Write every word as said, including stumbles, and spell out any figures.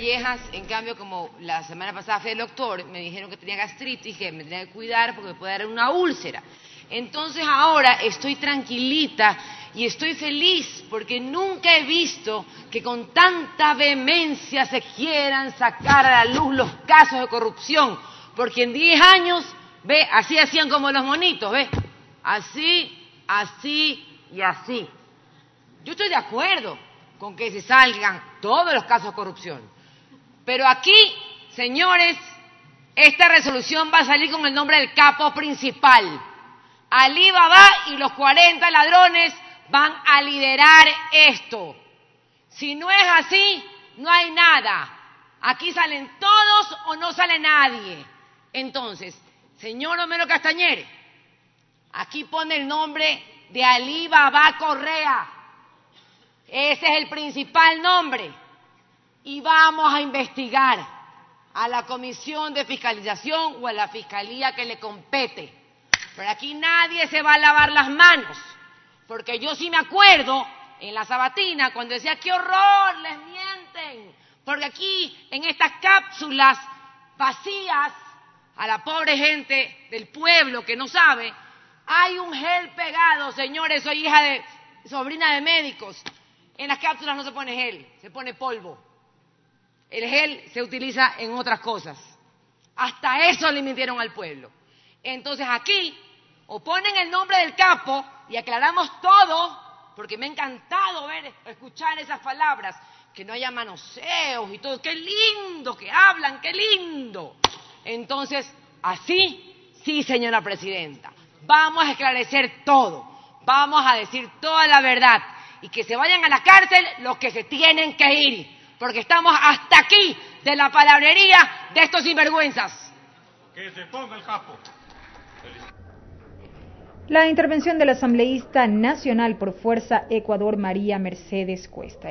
viejas, en cambio, como la semana pasada fui al doctor, me dijeron que tenía gastritis, que me tenía que cuidar porque me puede dar una úlcera. Entonces ahora estoy tranquilita y estoy feliz porque nunca he visto que con tanta vehemencia se quieran sacar a la luz los casos de corrupción, porque en diez años, ve, así hacían como los monitos, ve, así, así y así. Yo estoy de acuerdo con que se salgan todos los casos de corrupción, pero aquí, señores, esta resolución va a salir con el nombre del capo principal. Ali Baba y los cuarenta ladrones van a liderar esto. Si no es así, no hay nada. Aquí salen todos o no sale nadie. Entonces, señor Homero Castañer, aquí pone el nombre de Ali Baba Correa. Ese es el principal nombre. Y vamos a investigar a la Comisión de Fiscalización o a la Fiscalía que le compete. Pero aquí nadie se va a lavar las manos, porque yo sí me acuerdo en la sabatina cuando decía, ¡qué horror! ¡Les mienten! Porque aquí, en estas cápsulas vacías, a la pobre gente del pueblo que no sabe, hay un gel pegado, señores, soy hija de, sobrina de médicos. En las cápsulas no se pone gel, se pone polvo. El gel se utiliza en otras cosas. Hasta eso le mintieron al pueblo. Entonces aquí, o ponen el nombre del capo y aclaramos todo, porque me ha encantado ver, escuchar esas palabras, que no haya manoseos y todo. ¡Qué lindo que hablan! ¡Qué lindo! Entonces, así, sí, señora presidenta, vamos a esclarecer todo, vamos a decir toda la verdad y que se vayan a la cárcel los que se tienen que ir, porque estamos hasta aquí de la palabrería de estos sinvergüenzas. Que se ponga el capo. La intervención del asambleísta nacional por Fuerza Ecuador, María Mercedes Cuesta.